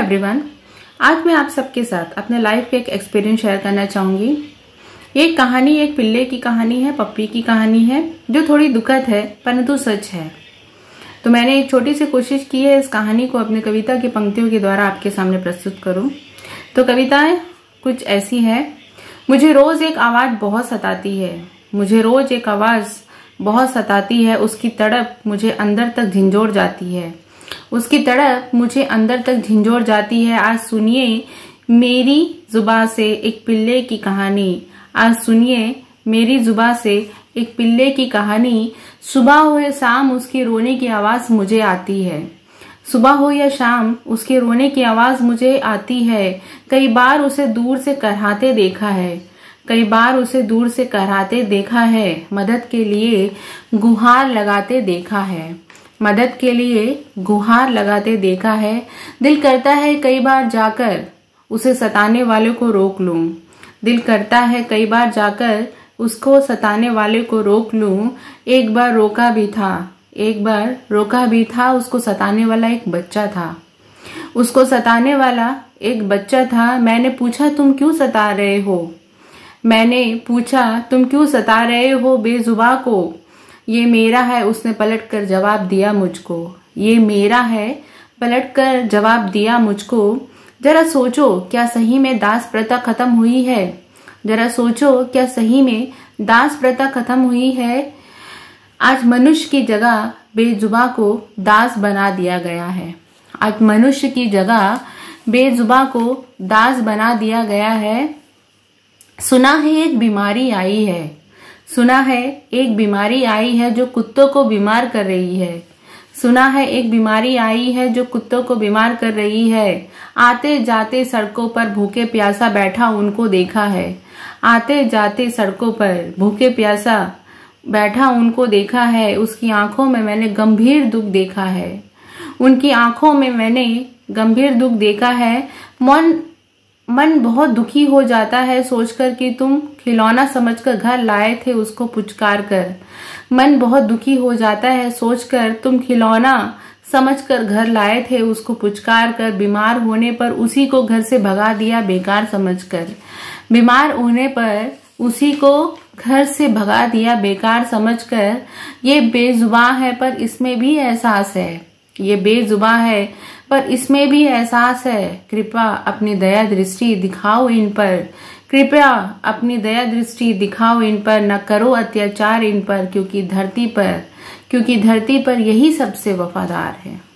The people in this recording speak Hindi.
एवरीवन, आज मैं आप सबके साथ अपने लाइफ के एक एक्सपीरियंस शेयर करना चाहूँगी। ये कहानी एक पिल्ले की कहानी है, पप्पी की कहानी है, जो थोड़ी दुखद है परंतु सच है। तो मैंने एक छोटी सी कोशिश की है इस कहानी को अपनी कविता की पंक्तियों के द्वारा आपके सामने प्रस्तुत करूँ। तो कविताएं कुछ ऐसी है। मुझे रोज एक आवाज़ बहुत सताती है, मुझे रोज एक आवाज़ बहुत सताती है, उसकी तड़प मुझे अंदर तक झिंझोर जाती है, उसकी तड़प मुझे अंदर तक झिंझोर जाती है। आज सुनिए मेरी जुबान से एक पिल्ले की कहानी, आज सुनिए मेरी जुबान से एक पिल्ले की कहानी। सुबह हो या शाम उसके रोने की आवाज़ मुझे आती है, सुबह हो या शाम उसके रोने की आवाज़ मुझे आती है। कई बार उसे दूर से करहाते देखा है, कई बार उसे दूर से करहाते देखा है, मदद के लिए गुहार लगाते देखा है, मदद के लिए गुहार लगाते देखा है। दिल करता है कई बार जाकर उसे सताने वाले को रोक लूं, दिल करता है कई बार जाकर उसको सताने वाले को रोक लूं। एक बार रोका भी था, एक बार रोका भी था, उसको सताने वाला एक बच्चा था, उसको सताने वाला एक बच्चा था। मैंने पूछा तुम क्यों सता रहे हो, मैंने पूछा तुम क्यों सता रहे हो बेजुबा को। ये मेरा है उसने पलटकर जवाब दिया मुझको, ये मेरा है पलटकर जवाब दिया मुझको। जरा सोचो क्या सही में दास प्रथा खत्म हुई है, जरा सोचो क्या सही में दास प्रथा खत्म हुई है। आज मनुष्य की जगह बेजुबा को दास बना दिया गया है, आज मनुष्य की जगह बेजुबा को दास बना दिया गया है। सुना है एक बीमारी आई है, सुना है एक बीमारी आई है जो कुत्तों को बीमार कर रही है, सुना है एक बीमारी आई है जो कुत्तों को बीमार कर रही है। आते जाते सड़कों पर भूखे प्यासा बैठा उनको देखा है, आते जाते सड़कों पर भूखे प्यासा बैठा उनको देखा है। उसकी आंखों में मैंने गंभीर दुख देखा है, उनकी आंखों में मैंने गंभीर दुख देखा है। मन बहुत दुखी हो जाता है सोचकर कि तुम खिलौना समझकर घर लाए थे उसको पुचकार कर, मन बहुत दुखी हो जाता है सोचकर तुम खिलौना समझकर घर लाए थे उसको पुचकार कर। बीमार होने पर उसी को घर से भगा दिया बेकार समझकर, बीमार होने पर उसी को घर से भगा दिया बेकार समझकर। ये बेजुबान है पर इसमें भी एहसास है, ये बेजुबान है पर इसमें भी एहसास है। कृपया अपनी दया दृष्टि दिखाओ इन पर, कृपया अपनी दया दृष्टि दिखाओ इन पर, न करो अत्याचार इन पर, क्योंकि धरती पर यही सबसे वफादार है।